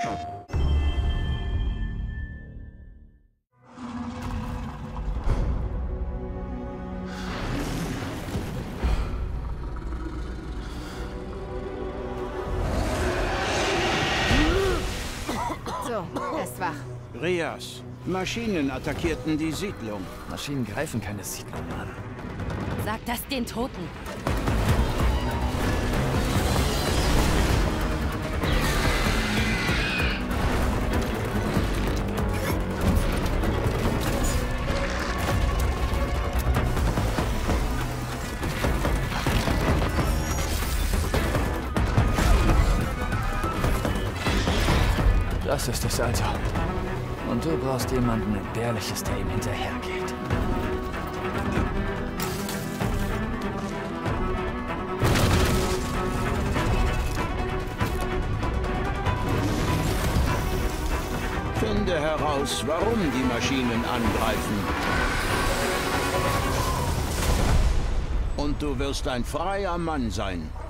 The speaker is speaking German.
So, er ist wach. Rias, Maschinen attackierten die Siedlung. Maschinen greifen keine Siedlung an. Sag das den Toten. Das ist es also. Und du brauchst jemanden Entbehrliches, der ihm hinterhergeht. Finde heraus, warum die Maschinen angreifen. Und du wirst ein freier Mann sein.